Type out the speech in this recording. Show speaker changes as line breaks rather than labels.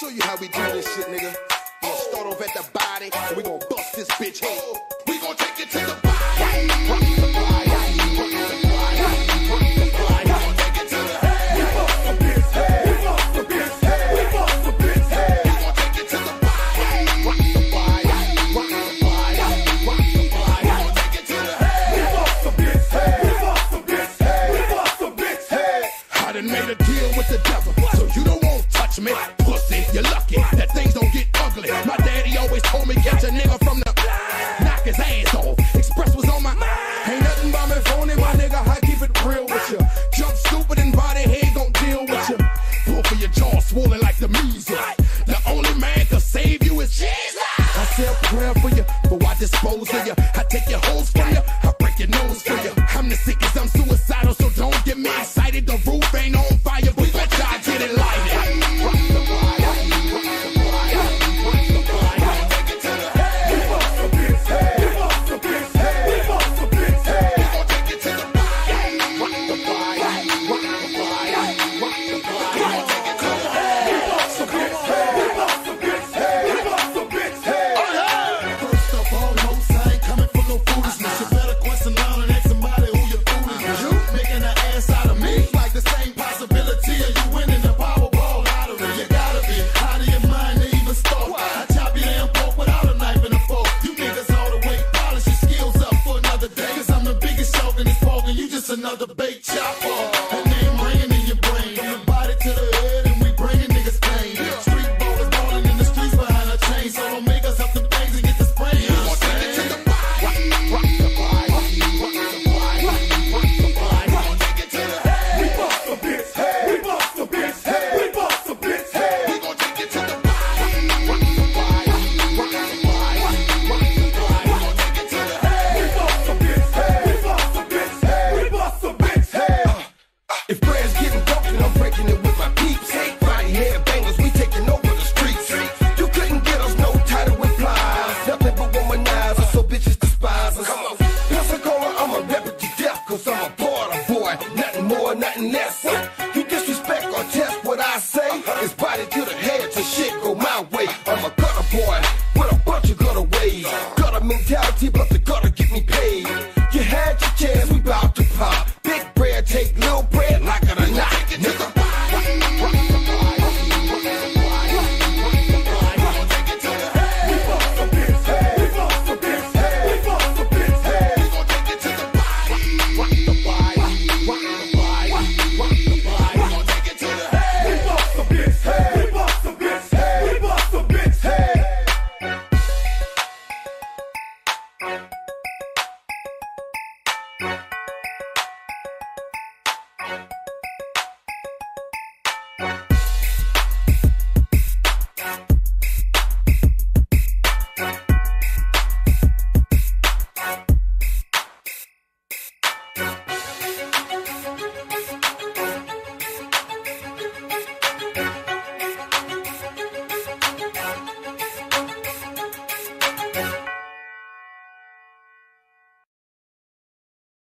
show you how we do this shit, nigga. We gonna start off at the body, and we gonna bust this bitch head. We gonna take it to the body. Rock the body, rock the body, rock the body. We gonna take it to the head. We bust the bitch head. We bust the bitch head. We bust the bitch head. We gonna take it to the body. Rock the body, rock the body, rock the body. We gonna take it to the head. We bust the bitch head. We bust the bitch head. We bust the bitch head. I done made a deal with the devil, so you don't want touch me, pussy. You're lucky that things don't get ugly. My daddy always told me catch a nigga from the knock his ass off. Express was on my mind. Ain't nothing but me phony, my nigga. I keep it real with you.